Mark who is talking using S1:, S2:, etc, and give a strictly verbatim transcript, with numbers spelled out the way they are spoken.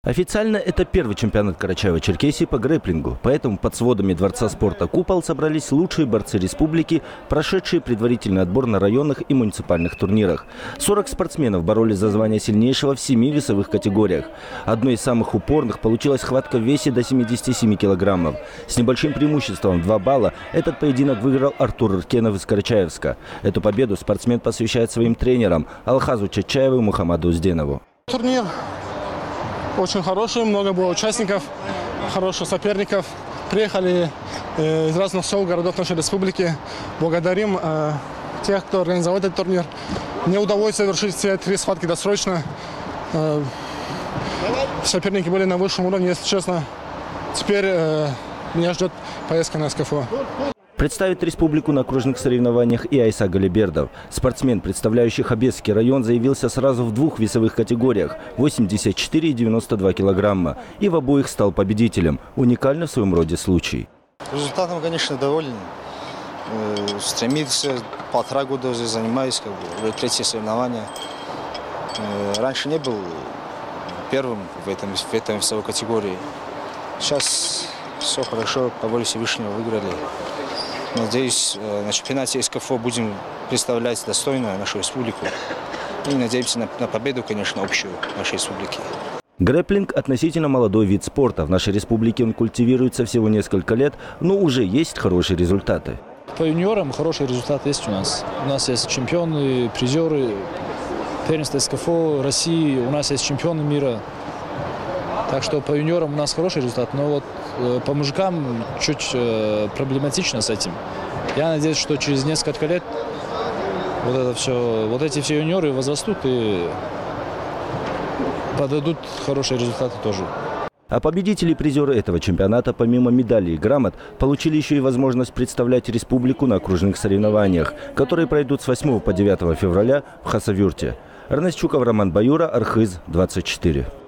S1: Официально это первый чемпионат Карачаево-Черкесии по грэпплингу. Поэтому под сводами Дворца спорта «Купол» собрались лучшие борцы республики, прошедшие предварительный отбор на районных и муниципальных турнирах. сорок спортсменов боролись за звание сильнейшего в семи весовых категориях. Одной из самых упорных получилась схватка в весе до семидесяти семи килограммов. С небольшим преимуществом два балла этот поединок выиграл Артур Иркенов из Карачаевска. Эту победу спортсмен посвящает своим тренерам Алхазу Чачаеву и Мухаммаду Узденову.
S2: Турнир очень хороший, много было участников, хороших соперников. Приехали э, из разных сел, городов нашей республики. Благодарим э, тех, кто организовал этот турнир. Мне удалось завершить все три схватки досрочно. Э, соперники были на высшем уровне, если честно. Теперь э, меня ждет поездка на СКФО.
S1: Представит республику на окружных соревнованиях и Айса Галибердов. Спортсмен, представляющий Хабесский район, заявился сразу в двух весовых категориях – восемьдесят четыре и девяносто два килограмма. И в обоих стал победителем. Уникальный в своем роде случай.
S3: Результатом, конечно, доволен. Стремился, полтора года уже занимаюсь, как бы, третье соревнование. Раньше не был первым в, этом, в этой весовой категории. Сейчас все хорошо, по воле Всевышнего выиграли. Надеюсь, на чемпионате СКФО будем представлять достойно нашу республику. И надеемся на, на победу, конечно, общую нашей республики.
S1: Грэпплинг – относительно молодой вид спорта. В нашей республике он культивируется всего несколько лет, но уже есть хорошие результаты.
S4: По юниорам хороший результат есть у нас. У нас есть чемпионы, призеры, первенство СКФО России, у нас есть чемпионы мира. Так что по юниорам у нас хороший результат, но вот э, по мужикам чуть э, проблематично с этим. Я надеюсь, что через несколько лет вот это все, вот эти все юниоры возрастут и подадут хорошие результаты тоже.
S1: А победители и призеры этого чемпионата, помимо медалей и грамот, получили еще и возможность представлять республику на окружных соревнованиях, которые пройдут с восьмого по девятое февраля в Хасавюрте. Эрнест Чуков, Роман Баюра, Архыз, двадцать четыре.